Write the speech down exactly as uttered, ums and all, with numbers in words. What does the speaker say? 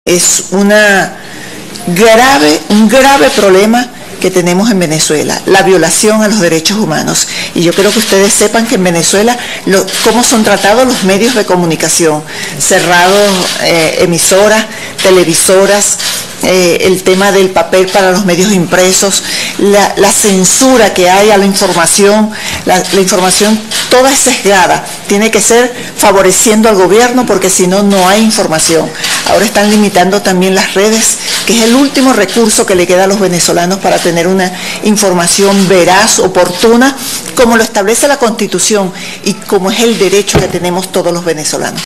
Es una grave, un grave problema que tenemos en Venezuela, la violación a los derechos humanos. Y yo quiero que ustedes sepan que en Venezuela lo, cómo son tratados los medios de comunicación, cerrados, eh, emisoras, televisoras, eh, el tema del papel para los medios impresos, la, la censura que hay a la información, la, la información toda es sesgada, tiene que ser favoreciendo al gobierno porque si no, no hay información. Ahora están limitando también las redes, que es el último recurso que le queda a los venezolanos para tener una información veraz, oportuna, como lo establece la Constitución y como es el derecho que tenemos todos los venezolanos.